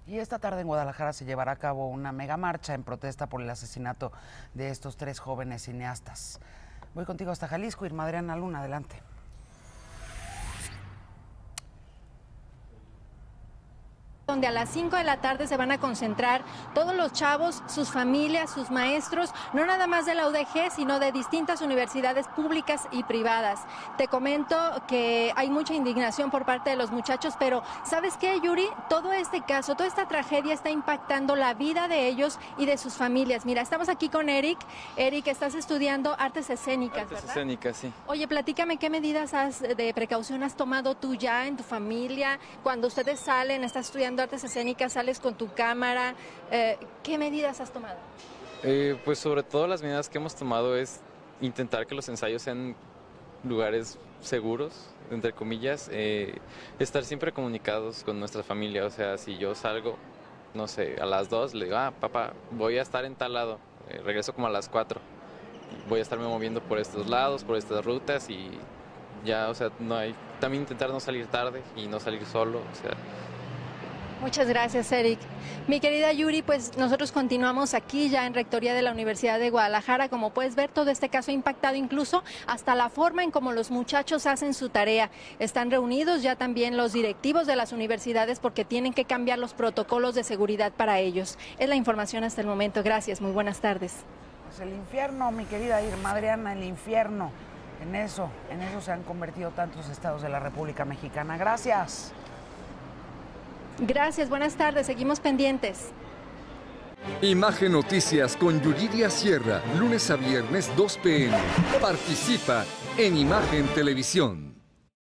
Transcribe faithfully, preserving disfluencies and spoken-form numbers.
Y esta tarde en Guadalajara se llevará a cabo una mega marcha en protesta por el asesinato de estos tres jóvenes cineastas. Voy contigo hasta Jalisco, Irma Adriana Luna, adelante. Donde a las cinco de la tarde se van a concentrar todos los chavos, sus familias, sus maestros, no nada más de la U D G, sino de distintas universidades públicas y privadas. Te comento que hay mucha indignación por parte de los muchachos, pero ¿sabes qué, Yuri? Todo este caso, toda esta tragedia está impactando la vida de ellos y de sus familias. Mira, estamos aquí con Eric. Eric, estás estudiando artes escénicas, Artes ¿verdad? escénicas, sí. Oye, platícame, ¿qué medidas has, de precaución has tomado tú ya en tu familia? Cuando ustedes salen, estás estudiando artes escénicas, sales con tu cámara, eh, ¿qué medidas has tomado? Eh, pues sobre todo las medidas que hemos tomado es intentar que los ensayos sean lugares seguros, entre comillas, eh, estar siempre comunicados con nuestra familia. O sea, si yo salgo, no sé, a las dos, le digo, ah, papá, voy a estar en tal lado, eh, regreso como a las cuatro, voy a estarme moviendo por estos lados, por estas rutas y ya, o sea, no hay, también intentar no salir tarde y no salir solo, o sea. Muchas gracias, Eric. Mi querida Yuri, pues nosotros continuamos aquí ya en Rectoría de la Universidad de Guadalajara. Como puedes ver, todo este caso ha impactado incluso hasta la forma en cómo los muchachos hacen su tarea. Están reunidos ya también los directivos de las universidades porque tienen que cambiar los protocolos de seguridad para ellos. Es la información hasta el momento. Gracias, muy buenas tardes. Pues el infierno, mi querida Irma Adriana, el infierno. En eso, en eso se han convertido tantos estados de la República Mexicana. Gracias. Gracias, buenas tardes, seguimos pendientes. Imagen Noticias con Yuridia Sierra, lunes a viernes dos p m Participa en Imagen Televisión.